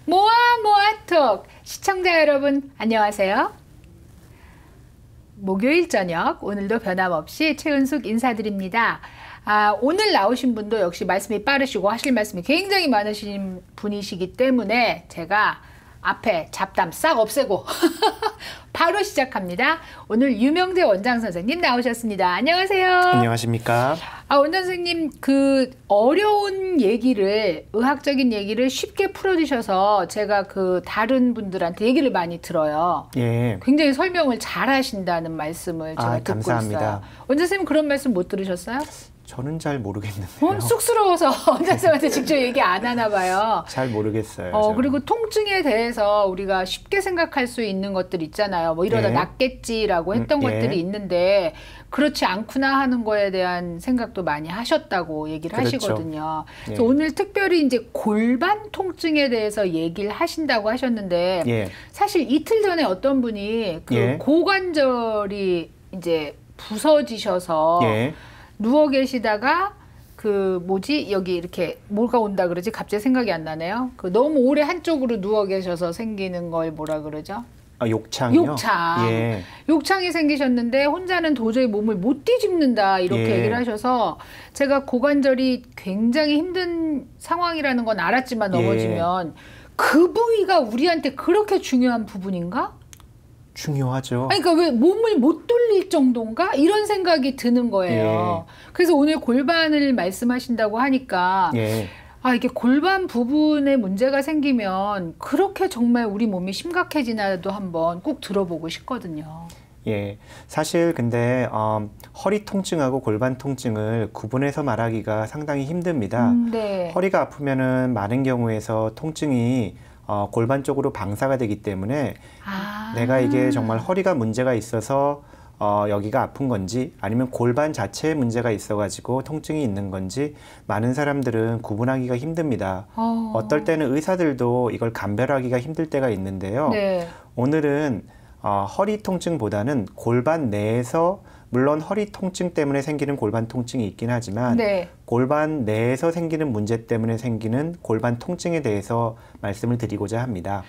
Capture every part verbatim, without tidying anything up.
모아 모아톡 시청자 여러분 안녕하세요. 목요일 저녁 오늘도 변함없이 최은숙 인사드립니다. 아, 오늘 나오신 분도 역시 말씀이 빠르시고 하실 말씀이 굉장히 많으신 분이시기 때문에 제가 앞에 잡담 싹 없애고 바로 시작합니다. 오늘 유명재 원장 선생님 나오셨습니다. 안녕하세요. 안녕하십니까. 아, 원장 선생님 그 어려운 얘기를 의학적인 얘기를 쉽게 풀어주셔서 제가 그 다른 분들한테 얘기를 많이 들어요. 예. 굉장히 설명을 잘 하신다는 말씀을 제가 아, 듣고 감사합니다. 있어요. 원장 선생님 그런 말씀 못 들으셨어요? 저는 잘 모르겠는데요. 어, 쑥스러워서 원장 선생님한테 직접 얘기 안 하나 봐요. 잘 모르겠어요. 어, 저는. 그리고 통증에 대해서 우리가 쉽게 생각할 수 있는 것들 있잖아요. 뭐 이러다 예. 낫겠지라고 했던 음, 예. 것들이 있는데 그렇지 않구나 하는 거에 대한 생각도 많이 하셨다고 얘기를 그렇죠. 하시거든요. 그래서 예. 오늘 특별히 이제 골반 통증에 대해서 얘기를 하신다고 하셨는데 예. 사실 이틀 전에 어떤 분이 그 예. 고관절이 이제 부서지셔서 예. 누워 계시다가 그 뭐지 여기 이렇게 뭐가 온다 그러지 갑자기 생각이 안 나네요. 그 너무 오래 한쪽으로 누워 계셔서 생기는 걸 뭐라 그러죠? 아, 욕창이요? 욕창. 예. 욕창이 생기셨는데 혼자는 도저히 몸을 못 뒤집는다 이렇게 예. 얘기를 하셔서 제가 고관절이 굉장히 힘든 상황이라는 건 알았지만 넘어지면 예. 그 부위가 우리한테 그렇게 중요한 부분인가? 중요하죠. 아니, 그러니까 왜 몸을 못 돌릴 정도인가? 이런 생각이 드는 거예요. 예. 그래서 오늘 골반을 말씀하신다고 하니까 예. 아, 이게 골반 부분에 문제가 생기면 그렇게 정말 우리 몸이 심각해지나도 한번 꼭 들어보고 싶거든요. 예. 사실 근데 어, 허리 통증하고 골반 통증을 구분해서 말하기가 상당히 힘듭니다. 음, 네. 허리가 아프면은 많은 경우에서 통증이 어, 골반 쪽으로 방사가 되기 때문에 아. 내가 이게 정말 허리가 문제가 있어서 어, 여기가 아픈 건지 아니면 골반 자체에 문제가 있어가지고 통증이 있는 건지 많은 사람들은 구분하기가 힘듭니다. 어. 어떨 때는 의사들도 이걸 감별하기가 힘들 때가 있는데요. 네. 오늘은 어, 허리 통증보다는 골반 내에서 물론 허리 통증 때문에 생기는 골반 통증이 있긴 하지만 네. 골반 내에서 생기는 문제 때문에 생기는 골반 통증에 대해서 말씀을 드리고자 합니다.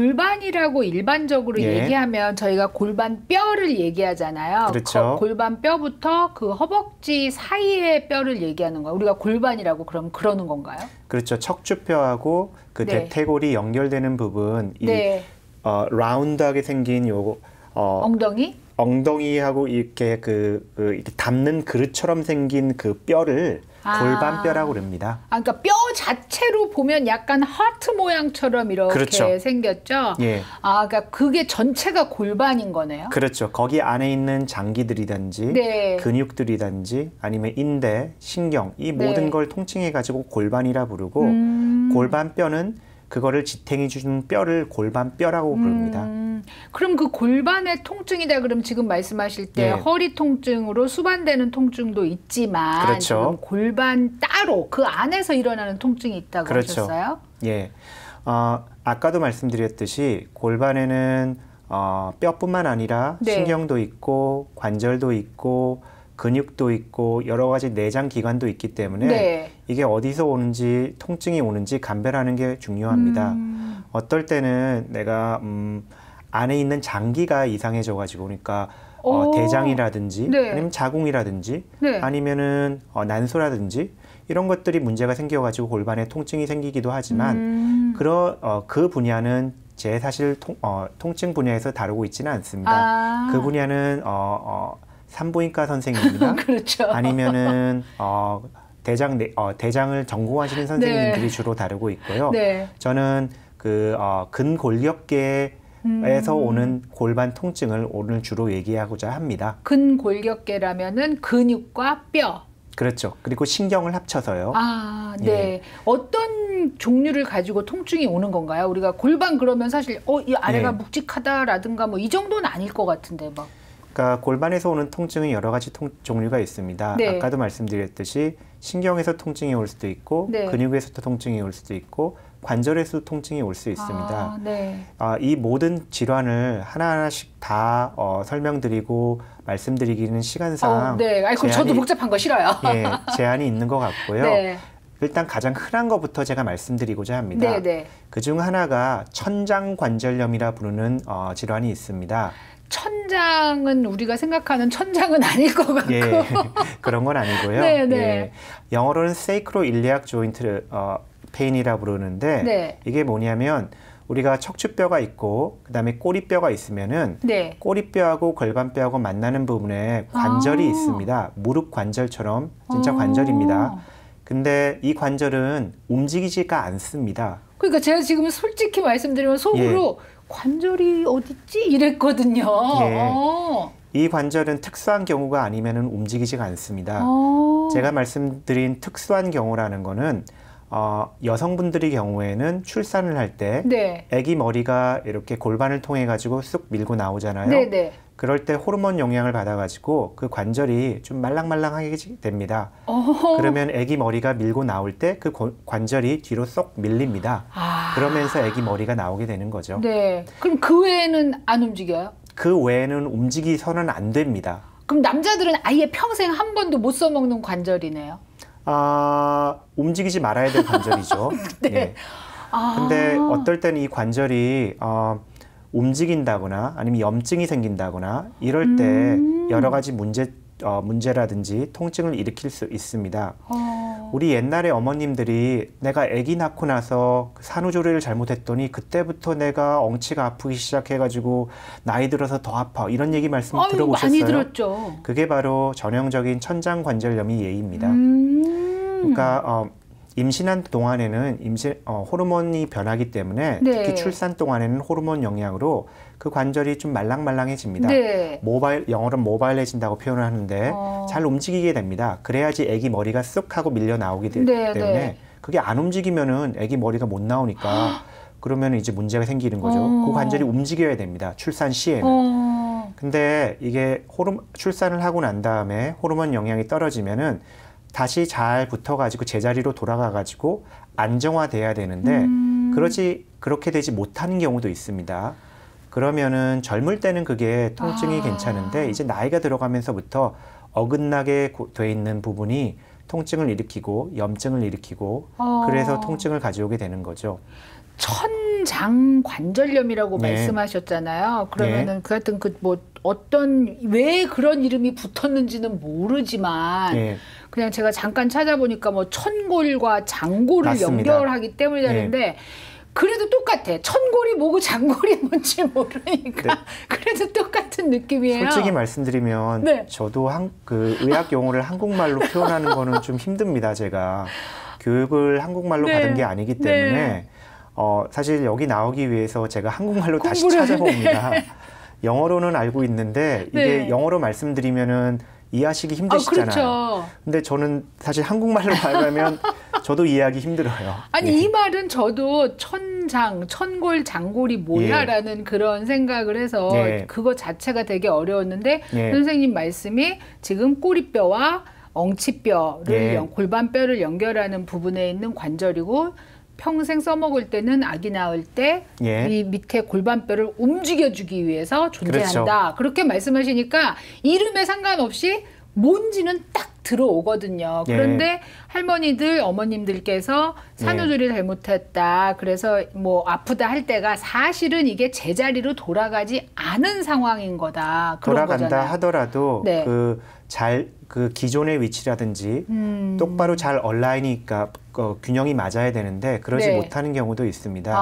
골반이라고 일반적으로 예. 얘기하면 저희가 골반 뼈를 얘기하잖아요. 그렇죠. 거, 골반 뼈부터 그 허벅지 사이의 뼈를 얘기하는 거예요. 우리가 골반이라고 그럼 그러는 건가요? 그렇죠. 척추뼈하고 그 네. 대퇴골이 연결되는 부분, 이 네. 어, 라운드하게 생긴 요 어, 엉덩이? 엉덩이하고 이렇게 그, 그 이렇게 닿는 그릇처럼 생긴 그 뼈를 아. 골반뼈라고 그럽니다. 아, 그러니까 뼈 자체로 보면 약간 하트 모양처럼 이렇게 그렇죠. 생겼죠? 예. 아, 그러니까 그게 전체가 골반인 거네요? 그렇죠. 거기 안에 있는 장기들이든지 네. 근육들이든지 아니면 인대, 신경 이 네. 모든 걸 통칭해 가지고 골반이라 부르고 음. 골반뼈는 그거를 지탱해 주는 뼈를 골반뼈라고 부릅니다. 음, 그럼 그 골반의 통증이다 그럼 지금 말씀하실 때 예. 허리 통증으로 수반되는 통증도 있지만 그렇죠. 지금 골반 따로 그 안에서 일어나는 통증이 있다고 그렇죠. 하셨어요? 예. 어, 아까도 말씀드렸듯이 골반에는 어, 뼈뿐만 아니라 네. 신경도 있고 관절도 있고 근육도 있고 여러 가지 내장 기관도 있기 때문에 네. 이게 어디서 오는지 통증이 오는지 감별하는 게 중요합니다. 음. 어떨 때는 내가 음, 안에 있는 장기가 이상해져 가지고 그러니까 어, 오. 대장이라든지 네. 아니면 자궁이라든지 네. 아니면은 어, 난소라든지 이런 것들이 문제가 생겨가지고 골반에 통증이 생기기도 하지만 음. 그러, 어, 그 분야는 제 사실 통, 어, 통증 분야에서 다루고 있지는 않습니다. 아. 그 분야는 어, 어, 산부인과 선생님이나 그렇죠. 아니면은 어, 대장 내, 어, 대장을 전공하시는 선생님들이 네. 주로 다루고 있고요. 네. 저는 그 어, 근골격계에서 음. 오는 골반 통증을 오늘 주로 얘기하고자 합니다. 근골격계라면은 근육과 뼈. 그렇죠. 그리고 신경을 합쳐서요. 아, 네. 예. 어떤 종류를 가지고 통증이 오는 건가요? 우리가 골반 그러면 사실 어, 이 아래가 예. 묵직하다라든가 뭐 이 정도는 아닐 것 같은데 막. 그러니까 골반에서 오는 통증은 여러 가지 통, 종류가 있습니다. 네. 아까도 말씀드렸듯이 신경에서 통증이 올 수도 있고 네. 근육에서도 통증이 올 수도 있고 관절에서도 통증이 올 수 있습니다. 아, 네. 아, 이 모든 질환을 하나하나씩 다 어, 설명드리고 말씀드리기는 시간상 어, 네. 아이고, 제한이, 저도 복잡한 거 싫어요. 예, 제한이 있는 것 같고요. 네. 일단 가장 흔한 것부터 제가 말씀드리고자 합니다. 네네. 그중 하나가 천장관절염이라 부르는 어, 질환이 있습니다. 천장은 우리가 생각하는 천장은 아닐 것 같고. 예, 그런 건 아니고요. 네네. 예, 영어로는 sacroiliac joint 어, pain이라 부르는데 네. 이게 뭐냐면 우리가 척추뼈가 있고 그다음에 꼬리뼈가 있으면은 네. 꼬리뼈하고 골반뼈하고 만나는 부분에 관절이 아. 있습니다. 무릎 관절처럼 진짜 아. 관절입니다. 근데 이 관절은 움직이지가 않습니다. 그러니까 제가 지금 솔직히 말씀드리면 속으로 예. 관절이 어딨지? 이랬거든요. 예. 어. 이 관절은 특수한 경우가 아니면은 움직이지가 않습니다. 어. 제가 말씀드린 특수한 경우라는 거는 어, 여성분들의 경우에는 출산을 할 때 네. 아기 머리가 이렇게 골반을 통해 가지고 쑥 밀고 나오잖아요. 네네. 그럴 때 호르몬 영향을 받아 가지고 그 관절이 좀 말랑말랑하게 됩니다. 어. 그러면 아기 머리가 밀고 나올 때 그 관절이 뒤로 쏙 밀립니다. 아. 그러면서 아기 머리가 나오게 되는 거죠. 네. 그럼 그 외에는 안 움직여요? 그 외에는 움직이서는 안 됩니다. 그럼 남자들은 아예 평생 한 번도 못 써먹는 관절이네요. 아, 움직이지 말아야 될 관절이죠. 네. 예. 아. 근데 어떨 때는 이 관절이 어, 움직인다거나 아니면 염증이 생긴다거나 이럴 때 음. 여러 가지 문제, 어, 문제라든지 통증을 일으킬 수 있습니다. 어. 우리 옛날에 어머님들이 내가 아기 낳고 나서 산후조리를 잘못했더니 그때부터 내가 엉치가 아프기 시작해가지고 나이 들어서 더 아파 이런 얘기 말씀 아유, 들어보셨어요? 많이 들었죠. 그게 바로 전형적인 천장관절염이 예입니다. 음. 그러니까 어, 임신한 동안에는 임신 어, 호르몬이 변하기 때문에 네. 특히 출산 동안에는 호르몬 영향으로 그 관절이 좀 말랑말랑해집니다. 네. 모바일 영어로는 모바일해진다고 표현을 하는데 어. 잘 움직이게 됩니다. 그래야지 아기 머리가 쓱 하고 밀려 나오기 되, 네, 때문에 네. 그게 안 움직이면은 아기 머리가 못 나오니까 그러면 이제 문제가 생기는 거죠. 어. 그 관절이 움직여야 됩니다. 출산 시에는. 어. 근데 이게 호르 출산을 하고 난 다음에 호르몬 영향이 떨어지면은 다시 잘 붙어가지고 제자리로 돌아가가지고 안정화돼야 되는데 음. 그러지 그렇게 되지 못하는 경우도 있습니다. 그러면은 젊을 때는 그게 통증이 아. 괜찮은데 이제 나이가 들어가면서부터 어긋나게 돼 있는 부분이 통증을 일으키고 염증을 일으키고 어. 그래서 통증을 가져오게 되는 거죠. 천장관절염이라고 네. 말씀하셨잖아요. 그러면은 그 하여튼 그 뭐 어떤 왜 그런 이름이 붙었는지는 모르지만 예. 그냥 제가 잠깐 찾아보니까 뭐 천골과 장골을 맞습니다. 연결하기 때문에 되는데 그래도 똑같아. 천골이 뭐고 장골이 뭔지 모르니까 네. 그래도 똑같은 느낌이에요. 솔직히 말씀드리면 네. 저도 한, 그 의학 용어를 한국말로 표현하는 거는 좀 힘듭니다. 제가 교육을 한국말로 네. 받은 게 아니기 때문에 네. 어, 사실 여기 나오기 위해서 제가 한국말로 다시 공부를 찾아봅니다. 네. 영어로는 알고 있는데 이게 네. 영어로 말씀드리면은 이해하시기 아, 힘드시잖아요. 그렇죠. 근데 저는 사실 한국말로 말하면 저도 이해하기 힘들어요. 아니 예. 이 말은 저도 천장, 천골, 장골이 뭐야라는 예. 그런 생각을 해서 예. 그거 자체가 되게 어려웠는데 예. 선생님 말씀이 지금 꼬리뼈와 엉치뼈를 예. 연- 골반뼈를 연결하는 부분에 있는 관절이고 평생 써먹을 때는 아기 낳을 때 이 예. 밑에 골반뼈를 움직여주기 위해서 존재한다. 그렇죠. 그렇게 말씀하시니까 이름에 상관없이 뭔지는 딱 들어오거든요. 예. 그런데 할머니들, 어머님들께서 산후조리 잘못했다. 그래서 뭐 아프다 할 때가 사실은 이게 제자리로 돌아가지 않은 상황인 거다. 그런 돌아간다 거잖아요. 하더라도 네. 그 잘 그 기존의 위치라든지 음. 똑바로 잘 얼라인이니까 어, 균형이 맞아야 되는데 그러지 네. 못하는 경우도 있습니다.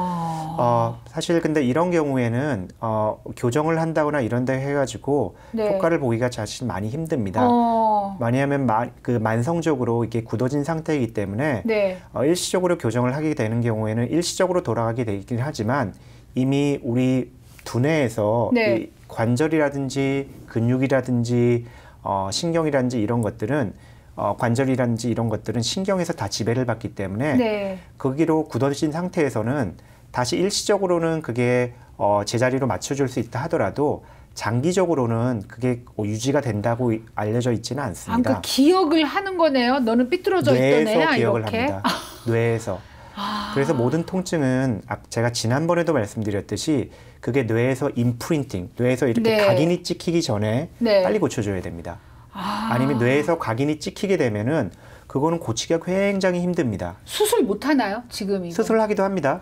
아. 어, 사실 근데 이런 경우에는 어, 교정을 한다거나 이런 데 해가지고 네. 효과를 보기가 사실 많이 힘듭니다. 어. 왜냐하면 마, 그 만성적으로 이게 굳어진 상태이기 때문에 네. 어, 일시적으로 교정을 하게 되는 경우에는 일시적으로 돌아가게 되긴 하지만 이미 우리 두뇌에서 네. 이 관절이라든지 근육이라든지 어, 신경이라든지 이런 것들은 어, 관절이라든지 이런 것들은 신경에서 다 지배를 받기 때문에 네. 거기로 굳어진 상태에서는 다시 일시적으로는 그게 어, 제자리로 맞춰줄 수 있다 하더라도 장기적으로는 그게 유지가 된다고 알려져 있지는 아, 않습니다. 그러니까 기억을 하는 거네요. 너는 삐뚤어져 있던 뇌에서 애야 기억을 이렇게. 합니다. 뇌에서. 아. 그래서 모든 통증은 아, 제가 지난번에도 말씀드렸듯이 그게 뇌에서 임프린팅, 뇌에서 이렇게 네. 각인이 찍히기 전에 네. 빨리 고쳐줘야 됩니다. 아. 아니면 뇌에서 각인이 찍히게 되면은 그거는 고치기가 굉장히 힘듭니다. 수술 못 하나요? 지금 이거? 수술하기도 합니다.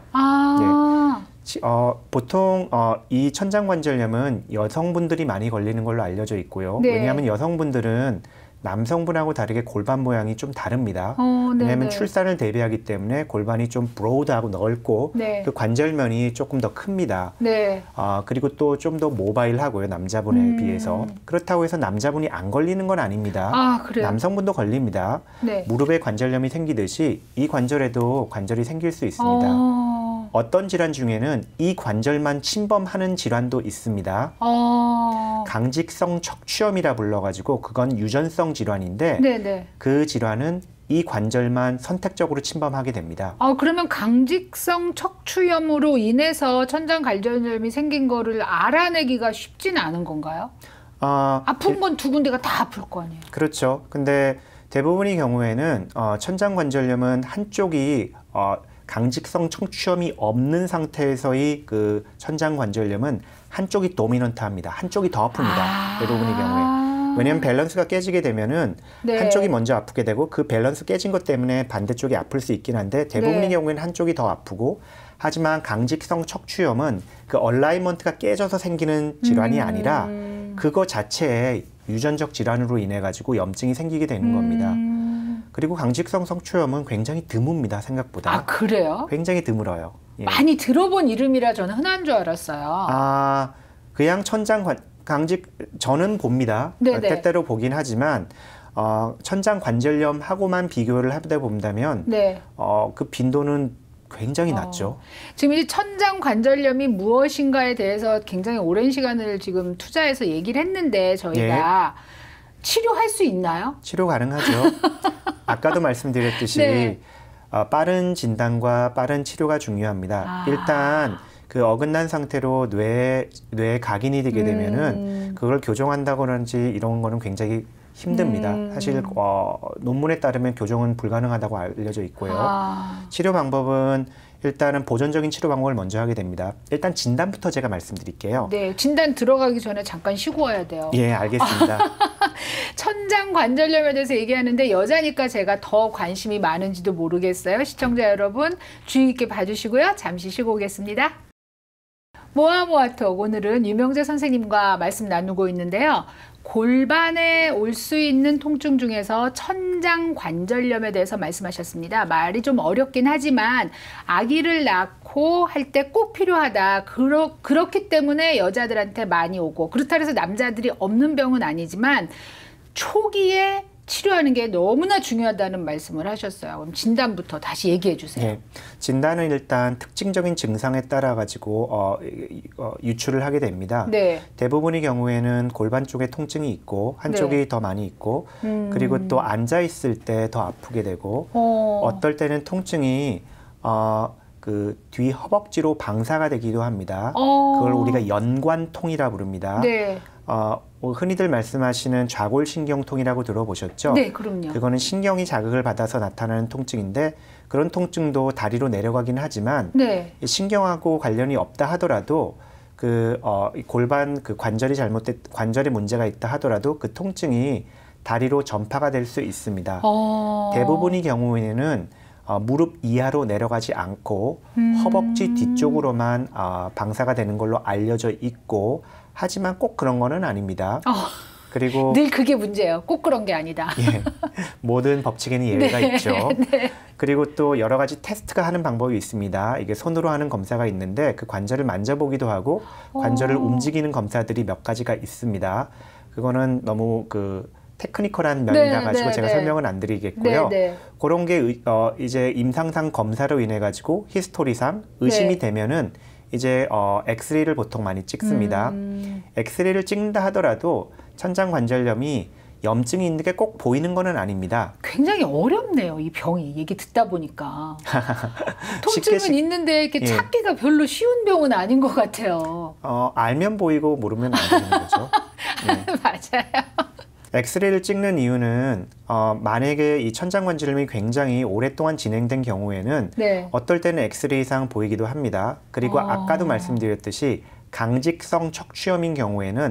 아. 네. 어, 보통 어, 이 천장관절염은 여성분들이 많이 걸리는 걸로 알려져 있고요. 네. 왜냐하면 여성분들은 남성분하고 다르게 골반 모양이 좀 다릅니다. 어, 왜냐하면 출산을 대비하기 때문에 골반이 좀 브로드하고 넓고 네. 그 관절면이 조금 더 큽니다. 네. 어, 그리고 또 좀 더 모바일하고요. 남자분에 음. 비해서. 그렇다고 해서 남자분이 안 걸리는 건 아닙니다. 아, 그래요? 남성분도 걸립니다. 네. 무릎에 관절염이 생기듯이 이 관절에도 관절이 생길 수 있습니다. 어. 어떤 질환 중에는 이 관절만 침범하는 질환도 있습니다. 어. 강직성 척추염이라 불러가지고 그건 유전성 질환인데 네네. 그 질환은 이 관절만 선택적으로 침범하게 됩니다. 아, 그러면 강직성 척추염으로 인해서 천장관절염이 생긴 거를 알아내기가 쉽진 않은 건가요? 어, 아픈 건 두 군데가 다 아플 거 아니에요? 그렇죠. 근데 대부분의 경우에는 어, 천장관절염은 한쪽이 어, 강직성 척추염이 없는 상태에서의 그 천장관절염은 한쪽이 도미넌트합니다. 한쪽이 더 아픕니다. 아. 대부분의 경우에. 왜냐하면 밸런스가 깨지게 되면은 네. 한쪽이 먼저 아프게 되고 그 밸런스 깨진 것 때문에 반대쪽이 아플 수 있긴 한데 대부분의 네. 경우에는 한쪽이 더 아프고 하지만 강직성 척추염은 그 얼라이먼트가 깨져서 생기는 질환이 음. 아니라 그거 자체에 유전적 질환으로 인해 가지고 염증이 생기게 되는 겁니다. 음. 그리고 강직성 척추염은 굉장히 드뭅니다. 생각보다. 아, 그래요? 굉장히 드물어요. 예. 많이 들어본 이름이라 저는 흔한 줄 알았어요. 아, 그냥 천장 관, 강직 저는 봅니다. 네네. 때때로 보긴 하지만 어, 천장 관절염하고만 비교를 하다 본다면 네. 어, 그 빈도는 굉장히 어. 낮죠. 지금 이 천장관절염이 무엇인가에 대해서 굉장히 오랜 시간을 지금 투자해서 얘기를 했는데 저희가 치료할 수 있나요? 치료 가능하죠. 아까도 말씀드렸듯이 네. 어, 빠른 진단과 빠른 치료가 중요합니다. 아. 일단 그 어긋난 상태로 뇌, 뇌에 각인이 되게 되면은 음. 그걸 교정한다거든지 이런 거는 굉장히 힘듭니다. 음. 사실 어, 논문에 따르면 교정은 불가능하다고 알려져 있고요. 아. 치료 방법은 일단은 보존적인 치료 방법을 먼저 하게 됩니다. 일단 진단부터 제가 말씀드릴게요. 네, 진단 들어가기 전에 잠깐 쉬고 와야 돼요. 예, 알겠습니다. 천장관절염에 대해서 얘기하는데 여자니까 제가 더 관심이 많은지도 모르겠어요. 시청자 여러분 주의 깊게 봐주시고요. 잠시 쉬고 오겠습니다. 모아모아톡 오늘은 유명재 선생님과 말씀 나누고 있는데요. 골반에 올 수 있는 통증 중에서 천장관절염에 대해서 말씀하셨습니다. 말이 좀 어렵긴 하지만 아기를 낳고 할 때 꼭 필요하다. 그러, 그렇기 때문에 여자들한테 많이 오고 그렇다 해서 남자들이 없는 병은 아니지만 초기에 치료하는 게 너무나 중요하다는 말씀을 하셨어요. 그럼 진단부터 다시 얘기해 주세요. 네, 진단은 일단 특징적인 증상에 따라 가지고 어, 어, 유출을 하게 됩니다. 네. 대부분의 경우에는 골반 쪽에 통증이 있고 한쪽이 네. 더 많이 있고 음. 그리고 또 앉아 있을 때 더 아프게 되고 어. 어떨 때는 통증이 어, 그 뒤 허벅지로 방사가 되기도 합니다. 어. 그걸 우리가 연관통이라 부릅니다. 네. 어, 흔히들 말씀하시는 좌골신경통이라고 들어보셨죠? 네, 그럼요. 그거는 신경이 자극을 받아서 나타나는 통증인데 그런 통증도 다리로 내려가긴 하지만 네. 이 신경하고 관련이 없다 하더라도 그 어, 이 골반 그 관절이 잘못됐 관절에 문제가 있다 하더라도 그 통증이 다리로 전파가 될 수 있습니다. 어. 대부분의 경우에는 어, 무릎 이하로 내려가지 않고 음. 허벅지 뒤쪽으로만 어, 방사가 되는 걸로 알려져 있고 하지만 꼭 그런 거는 아닙니다. 어. 그리고 늘 그게 문제예요. 꼭 그런 게 아니다. 예, 모든 법칙에는 예외가 네, 있죠. 네. 그리고 또 여러 가지 테스트가 하는 방법이 있습니다. 이게 손으로 하는 검사가 있는데 그 관절을 만져보기도 하고 관절을 어. 움직이는 검사들이 몇 가지가 있습니다. 그거는 너무 그 테크니컬한 면이라 네, 가지고 네, 제가 네. 설명은 안 드리겠고요. 네, 네. 그런 게 의- 어, 이제 임상상 검사로 인해 가지고 히스토리상 의심이 네. 되면은 이제 어, 엑스레이를 보통 많이 찍습니다. 음. 엑스레이를 찍는다 하더라도 천장관절염이 염증이 있는 게 꼭 보이는 거는 아닙니다. 굉장히 어렵네요. 이 병이 얘기 듣다 보니까 통증은 쉽게 시- 있는데 이렇게 예. 찾기가 별로 쉬운 병은 아닌 것 같아요. 어, 알면 보이고 모르면 안 되는 거죠. 네. 맞아요. 엑스레이를 찍는 이유는 어, 만약에 이 천장관절염이 굉장히 오랫동안 진행된 경우에는 네. 어떨 때는 엑스레이상 보이기도 합니다. 그리고 어. 아까도 말씀드렸듯이 강직성 척추염인 경우에는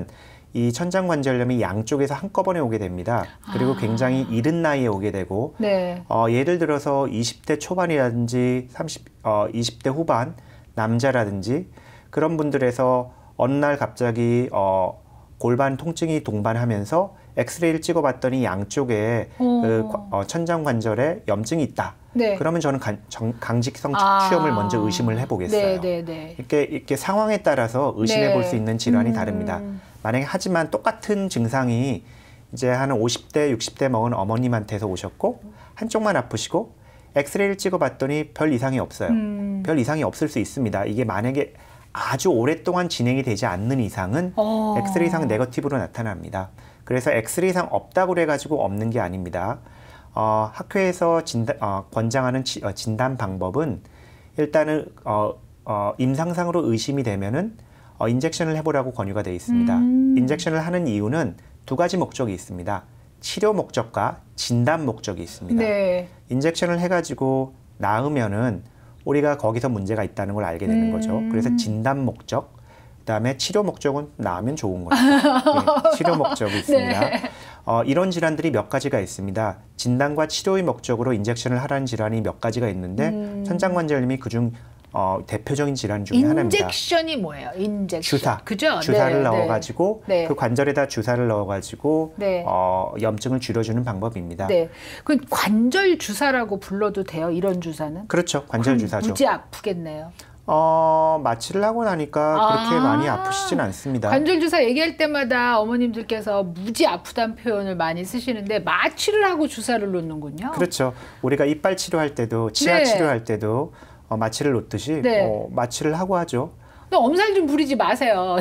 이 천장관절염이 양쪽에서 한꺼번에 오게 됩니다. 그리고 아. 굉장히 이른 나이에 오게 되고 네. 어, 예를 들어서 이십 대 초반이라든지 삼십, 어, 이십 대 후반 남자라든지 그런 분들에서 어느 날 갑자기 어, 골반 통증이 동반하면서 엑스레이를 찍어봤더니 양쪽에 그 어, 천장관절에 염증이 있다. 네. 그러면 저는 간, 정, 강직성 아. 척추염을 먼저 의심을 해보겠어요. 네, 네, 네. 이렇게, 이렇게 상황에 따라서 의심해 볼 수 네. 있는 질환이 음. 다릅니다. 만약에 하지만 똑같은 증상이 이제 한 오십 대, 육십 대 먹은 어머님한테서 오셨고 한쪽만 아프시고 엑스레이를 찍어봤더니 별 이상이 없어요. 음. 별 이상이 없을 수 있습니다. 이게 만약에 아주 오랫동안 진행이 되지 않는 이상은 어. 엑스레이상 네거티브로 나타납니다. 그래서 엑스레이상 없다고 그래가지고 없는 게 아닙니다. 어, 학회에서 진단, 어, 권장하는 지, 어, 진단 방법은 일단은 어, 어, 임상상으로 의심이 되면은 어, 인젝션을 해보라고 권유가 되어 있습니다. 음. 인젝션을 하는 이유는 두 가지 목적이 있습니다. 치료 목적과 진단 목적이 있습니다. 네. 인젝션을 해가지고 나으면은 우리가 거기서 문제가 있다는 걸 알게 되는 음. 거죠. 그래서 진단 목적, 그다음에 치료 목적은 나으면 좋은 거죠. 네, 치료 목적이 있습니다. 네. 어, 이런 질환들이 몇 가지가 있습니다. 진단과 치료의 목적으로 인젝션을 하라는 질환이 몇 가지가 있는데 음. 천장관절염이 그중 어, 대표적인 질환 중에 하나입니다. 인젝션이 뭐예요? 인젝션. 주사. 그죠? 주사를 네, 넣어가지고 네. 그 관절에다 주사를 넣어가지고 네. 어, 염증을 줄여주는 방법입니다. 네. 그 관절 주사라고 불러도 돼요? 이런 주사는? 그렇죠. 관절 주사죠. 무지 아프겠네요. 어, 마취를 하고 나니까 그렇게 아. 많이 아프시진 않습니다. 관절 주사 얘기할 때마다 어머님들께서 무지 아프다는 표현을 많이 쓰시는데 마취를 하고 주사를 놓는군요. 그렇죠. 우리가 이빨 치료할 때도 치아 네. 치료할 때도 어, 마취를 놓듯이 네. 어, 마취를 하고 하죠. 근데 엄살 좀 부리지 마세요.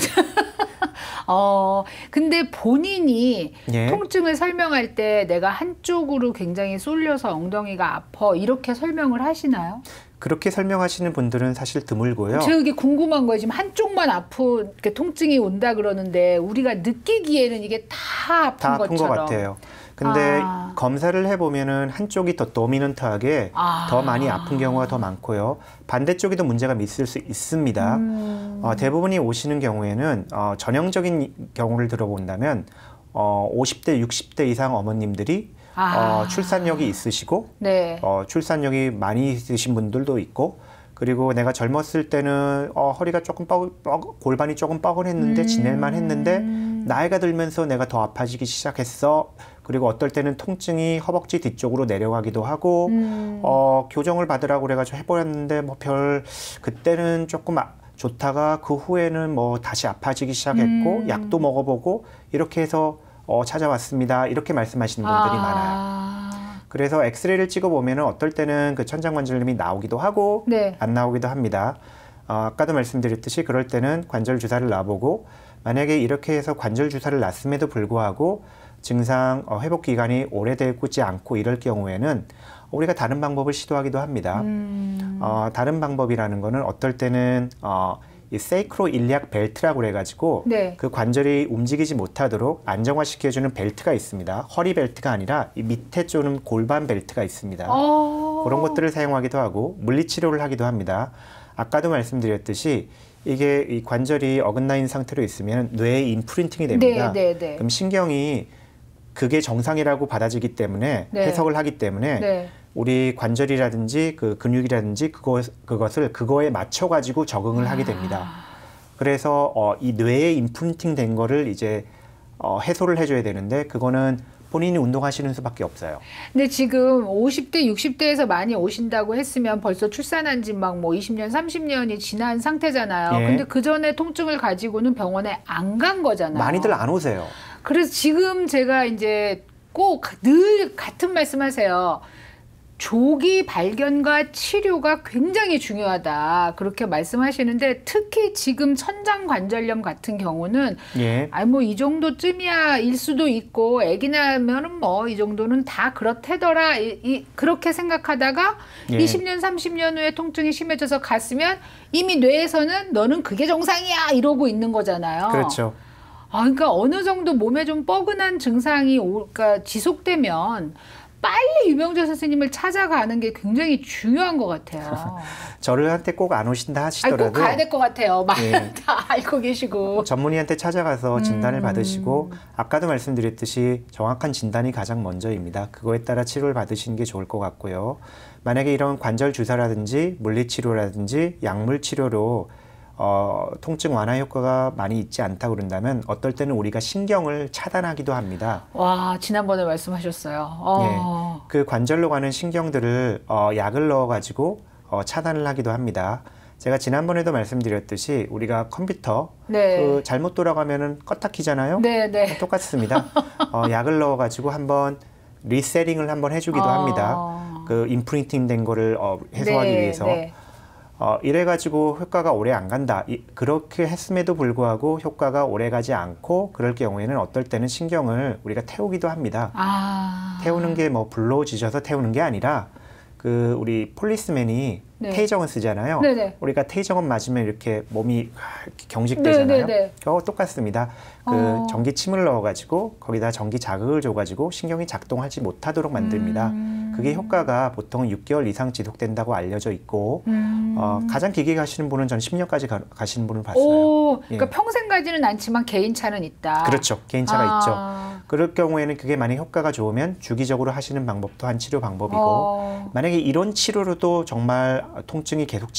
어, 근데 본인이 예. 통증을 설명할 때 내가 한쪽으로 굉장히 쏠려서 엉덩이가 아파 이렇게 설명을 하시나요? 그렇게 설명하시는 분들은 사실 드물고요. 제가 이게 궁금한 거예요. 지금 한쪽만 아픈 이렇게 통증이 온다 그러는데 우리가 느끼기에는 이게 다 아픈 다 아픈 것 것처럼. 같아요. 근데 아. 검사를 해보면은 한쪽이 더 도미넌트하게 아. 더 많이 아픈 경우가 더 많고요. 반대쪽에도 문제가 있을 수 있습니다. 음. 어, 대부분이 오시는 경우에는 어, 전형적인 경우를 들어본다면 어, 오십 대, 육십 대 이상 어머님들이 아. 어, 출산력이 있으시고 네. 어, 출산력이 많이 있으신 분들도 있고 그리고 내가 젊었을 때는 어, 허리가 조금 뻐, 뻐, 골반이 조금 뻐근했는데 음. 지낼만 했는데 나이가 들면서 내가 더 아파지기 시작했어. 그리고 어떨 때는 통증이 허벅지 뒤쪽으로 내려가기도 하고 음. 어, 교정을 받으라고 그래가지고 해버렸는데 뭐 별 그때는 조금 아, 좋다가 그 후에는 뭐 다시 아파지기 시작했고 음. 약도 먹어보고 이렇게 해서 어, 찾아왔습니다. 이렇게 말씀하시는 분들이 아. 많아요. 그래서 엑스레이를 찍어보면 어떨 때는 그 천장관절염이 나오기도 하고 네. 안 나오기도 합니다. 어, 아까도 말씀드렸듯이 그럴 때는 관절 주사를 놔보고 만약에 이렇게 해서 관절 주사를 놨음에도 불구하고 증상 어, 회복 기간이 오래되지 않고 이럴 경우에는 우리가 다른 방법을 시도하기도 합니다. 음. 어, 다른 방법이라는 거는 어떨 때는 어, 이 세이크로 일리악 벨트라고 그래가지고 네. 그 관절이 움직이지 못하도록 안정화시켜주는 벨트가 있습니다. 허리 벨트가 아니라 이 밑에 쪼는 골반 벨트가 있습니다. 어. 그런 것들을 사용하기도 하고 물리치료를 하기도 합니다. 아까도 말씀드렸듯이 이게 이 관절이 어긋나 있는 상태로 있으면 뇌에 인프린팅이 됩니다. 네, 네, 네. 그럼 신경이 그게 정상이라고 받아지기 때문에 네. 해석을 하기 때문에 네. 우리 관절이라든지 그 근육이라든지 그것, 그것을 그거에 맞춰 가지고 적응을 하게 됩니다. 그래서 어, 이 뇌에 인프린팅 된 거를 이제 어, 해소를 해줘야 되는데 그거는 본인이 운동하시는 수밖에 없어요. 근데 지금 오십 대, 육십 대에서 많이 오신다고 했으면 벌써 출산한 지 막 뭐 이십 년, 삼십 년이 지난 상태잖아요. 예. 근데 그 전에 통증을 가지고는 병원에 안 간 거잖아요. 많이들 안 오세요. 그래서 지금 제가 이제 꼭 늘 같은 말씀 하세요. 조기 발견과 치료가 굉장히 중요하다. 그렇게 말씀하시는데 특히 지금 천장관절염 같은 경우는 예. 아니 뭐 이 정도쯤이야 일 수도 있고 애기 낳으면은 뭐 이 정도는 다 그렇대더라. 이, 이, 그렇게 생각하다가 예. 이십 년, 삼십 년 후에 통증이 심해져서 갔으면 이미 뇌에서는 너는 그게 정상이야 이러고 있는 거잖아요. 그렇죠. 아, 그러니까 어느 정도 몸에 좀 뻐근한 증상이 오, 그러니까 지속되면 빨리 유명재 선생님을 찾아가는 게 굉장히 중요한 것 같아요. 저를한테 꼭 안 오신다 하시더라도 아니, 꼭 가야 될 것 같아요. 막 예. 다 알고 계시고. 전문의한테 찾아가서 진단을 음. 받으시고 아까도 말씀드렸듯이 정확한 진단이 가장 먼저입니다. 그거에 따라 치료를 받으시는 게 좋을 것 같고요. 만약에 이런 관절 주사라든지 물리치료라든지 약물 치료로 어, 통증 완화 효과가 많이 있지 않다고 그런다면 어떨 때는 우리가 신경을 차단하기도 합니다. 와, 지난번에 말씀하셨어요. 어. 예, 그 관절로 가는 신경들을 어, 약을 넣어가지고 어, 차단을 하기도 합니다. 제가 지난번에도 말씀드렸듯이 우리가 컴퓨터 네. 그 잘못 돌아가면은 껐다 키잖아요. 네, 네. 똑같습니다. 어, 약을 넣어가지고 한번 리세팅을 한번 해주기도 어. 합니다. 그 임프린팅 된 거를 어, 해소하기 네, 위해서. 네. 어, 이래가지고 효과가 오래 안 간다. 이, 그렇게 했음에도 불구하고 효과가 오래 가지 않고 그럴 경우에는 어떨 때는 신경을 우리가 태우기도 합니다. 아. 태우는 게 뭐 불로 지져서 태우는 게 아니라 그 우리 폴리스맨이 네. 테이저건 쓰잖아요. 네네. 우리가 테이저건 맞으면 이렇게 몸이 이렇게 경직되잖아요. 네네네. 그거 똑같습니다. 그 어. 전기 침을 넣어가지고 거기다 전기 자극을 줘가지고 신경이 작동하지 못하도록 만듭니다. 음. 그게 효과가 보통 육 개월 이상 지속된다고 알려져 있고 음. 어, 가장 길게 가시는 분은 전 십 년까지 가, 가시는 분을 봤어요. 오, 그러니까 예. 평생 가지는 않지만 개인차는 있다. 그렇죠. 개인차가 아. 있죠. 그럴 경우에는 그게 만약 효과가 좋으면 주기적으로 하시는 방법도 한 치료 방법이고 어. 만약에 이런 치료로도 정말 통증이 계속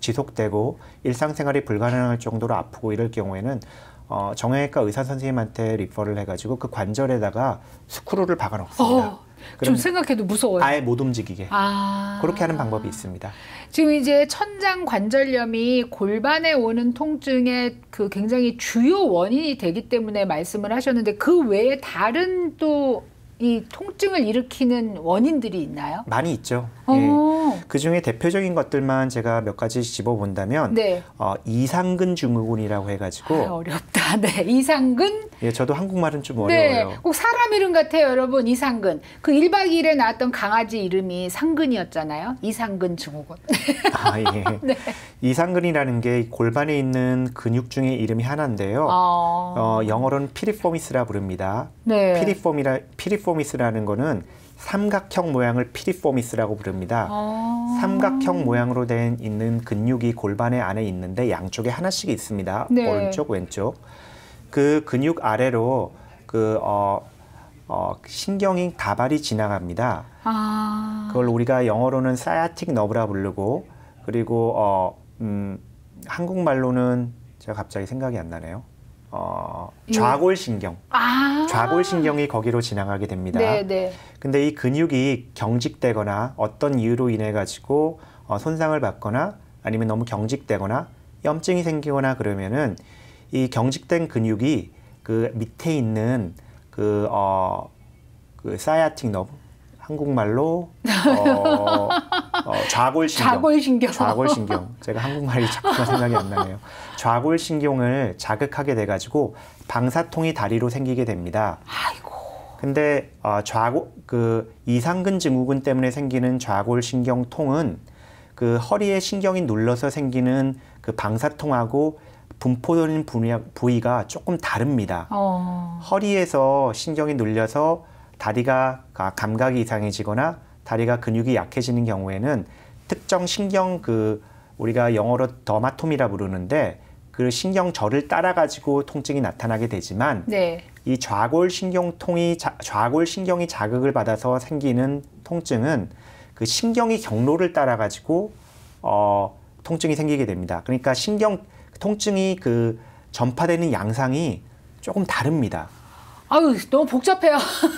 지속되고 일상생활이 불가능할 정도로 아프고 이럴 경우에는 어, 정형외과 의사 선생님한테 리퍼를 해가지고 그 관절에다가 스크루를 박아 놓습니다. 어, 좀 생각해도 무서워요. 아예 못 움직이게. 아. 그렇게 하는 방법이 있습니다. 지금 이제 천장 관절염이 골반에 오는 통증의 그 굉장히 주요 원인이 되기 때문에 말씀을 하셨는데 그 외에 다른 또 이 통증을 일으키는 원인들이 있나요? 많이 있죠. 어. 예. 그 중에 대표적인 것들만 제가 몇 가지 집어본다면 네. 어, 이상근 증후군이라고 해가지고 아, 어렵다. 네, 이상근. 예, 저도 한국말은 좀 네, 어려워요. 꼭 사람 이름 같아요, 여러분. 이상근. 그 일 박 이 일에 나왔던 강아지 이름이 상근이었잖아요. 이상근 증후군. 아, 예. 네. 이상근이라는 게 골반에 있는 근육 중에 이름이 하나인데요. 어. 어, 영어로는 피리포미스라 부릅니다. 네. 피리포미라, 피리포미스라는 거는 삼각형 모양을 피리포미스라고 부릅니다. 어. 삼각형 모양으로 된 있는 근육이 골반의 안에 있는데 양쪽에 하나씩 있습니다. 네. 오른쪽, 왼쪽. 그 근육 아래로 그 어, 어, 신경이 다발이 지나갑니다. 아. 그걸 우리가 영어로는 사야틱 너브라 부르고 그리고 어, 음, 한국말로는 제가 갑자기 생각이 안 나네요. 어, 좌골신경. 아. 좌골신경이 거기로 지나가게 됩니다. 네, 네. 근데 이 근육이 경직되거나 어떤 이유로 인해 가지고 어, 손상을 받거나 아니면 너무 경직되거나 염증이 생기거나 그러면은 이 경직된 근육이 그 밑에 있는 그, 어, 그 사야틱 너브 한국말로 어, 어, 좌골신경. 좌골신경. 좌골신경. 제가 한국말이 자꾸만 생각이 안 나네요. 좌골신경을 자극하게 돼가지고 방사통이 다리로 생기게 됩니다. 아이고. 근데 어, 좌골 그 이상근 증후군 때문에 생기는 좌골신경통은 그 허리에 신경이 눌러서 생기는 그 방사통하고 분포되는 부위가 조금 다릅니다. 어. 허리에서 신경이 눌려서 다리가 감각이 이상해지거나 다리가 근육이 약해지는 경우에는 특정 신경 그 우리가 영어로 더마톰이라 부르는데 그 신경절을 따라 가지고 통증이 나타나게 되지만 네. 이 좌골신경통이 자, 좌골신경이 자극을 받아서 생기는 통증은 그 신경이 경로를 따라 가지고 어, 통증이 생기게 됩니다. 그러니까 신경 통증이 그 전파되는 양상이 조금 다릅니다. 아유, 너무 복잡해요.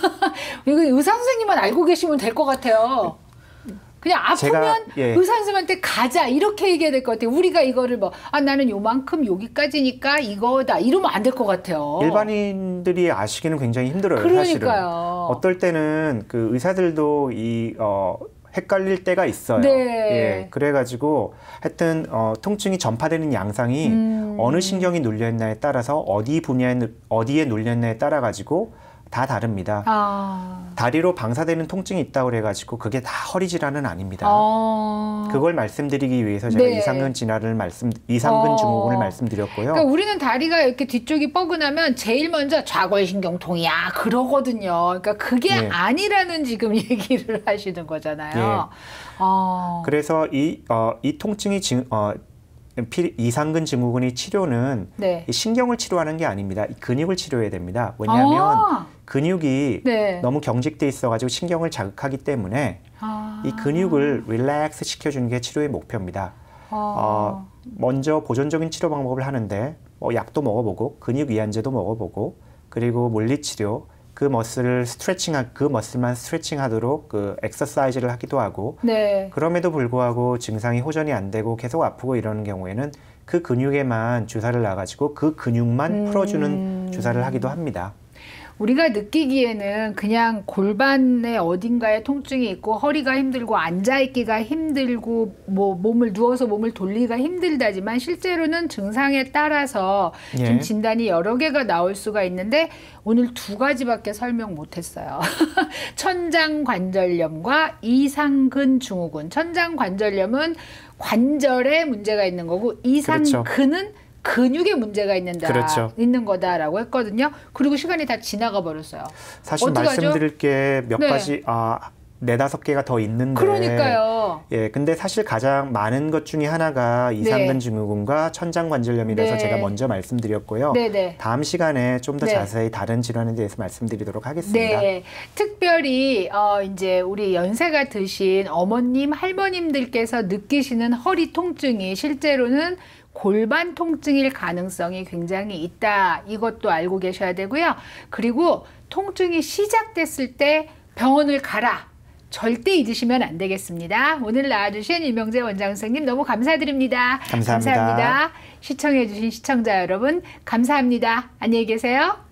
이거 의사 선생님만 알고 계시면 될 것 같아요. 그냥 아프면 제가, 예. 의사 선생님한테 가자 이렇게 얘기해야 될 것 같아요. 우리가 이거를 뭐 아 나는 요만큼 여기까지니까 이거다 이러면 안 될 것 같아요. 일반인들이 아시기는 굉장히 힘들어요. 그러니까요. 사실은. 어떨 때는 그 의사들도 이 어, 헷갈릴 때가 있어요. 네. 예, 그래가지고 하여튼 어, 통증이 전파되는 양상이 음. 어느 신경이 눌려 있나에 따라서 어디 분야에 어디에 눌려 있나에 따라 가지고 다 다릅니다. 아. 다리로 방사되는 통증이 있다고 그래가지고 그게 다 허리 질환은 아닙니다. 어. 그걸 말씀드리기 위해서 제가 네. 이상근 질환을 말씀, 이상근 어. 증후군을 말씀드렸고요. 그러니까 우리는 다리가 이렇게 뒤쪽이 뻐근하면 제일 먼저 좌골신경통이야 그러거든요. 그러니까 그게 네. 아니라는 지금 얘기를 하시는 거잖아요. 네. 어. 그래서 이, 어, 이 통증이 증, 어, 피, 이상근 증후군의 치료는 네. 이 신경을 치료하는 게 아닙니다. 이 근육을 치료해야 됩니다. 왜냐하면 아. 근육이 네. 너무 경직돼 있어가지고 신경을 자극하기 때문에 아. 이 근육을 릴렉스 시켜주는 게 치료의 목표입니다. 어. 어, 먼저 보존적인 치료 방법을 하는데 뭐 약도 먹어보고 근육 이완제도 먹어보고 그리고 물리치료 그 머슬을 스트레칭 그 머슬만 스트레칭하도록 그 엑서사이즈를 하기도 하고 네. 그럼에도 불구하고 증상이 호전이 안 되고 계속 아프고 이러는 경우에는 그 근육에만 주사를 놔가지고 그 근육만 음. 풀어주는 주사를 하기도 합니다. 우리가 느끼기에는 그냥 골반에 어딘가에 통증이 있고 허리가 힘들고 앉아있기가 힘들고 뭐 몸을 누워서 몸을 돌리기가 힘들다지만 실제로는 증상에 따라서 예. 좀 진단이 여러 개가 나올 수가 있는데 오늘 두 가지밖에 설명 못했어요. 천장관절염과 이상근 증후군. 천장관절염은 관절에 문제가 있는 거고 이상근은 그렇죠. 근육에 문제가 있는다, 그렇죠. 있는 거다라고 했거든요. 그리고 시간이 다 지나가 버렸어요. 사실 어떡하죠? 말씀드릴 게 몇 네. 가지 아, 네다섯 개가 더 있는데 그러니까요. 예, 근데 사실 가장 많은 것 중에 하나가 이상근 네. 증후군과 천장관절염이라서 네. 제가 먼저 말씀드렸고요. 네네. 다음 시간에 좀 더 네. 자세히 다른 질환에 대해서 말씀드리도록 하겠습니다. 네, 특별히 어 이제 우리 연세가 드신 어머님, 할머님들께서 느끼시는 허리 통증이 실제로는 골반 통증일 가능성이 굉장히 있다. 이것도 알고 계셔야 되고요. 그리고 통증이 시작됐을 때 병원을 가라. 절대 잊으시면 안 되겠습니다. 오늘 나와주신 이명재 원장 선생님 너무 감사드립니다. 감사합니다. 감사합니다. 시청해주신 시청자 여러분 감사합니다. 안녕히 계세요.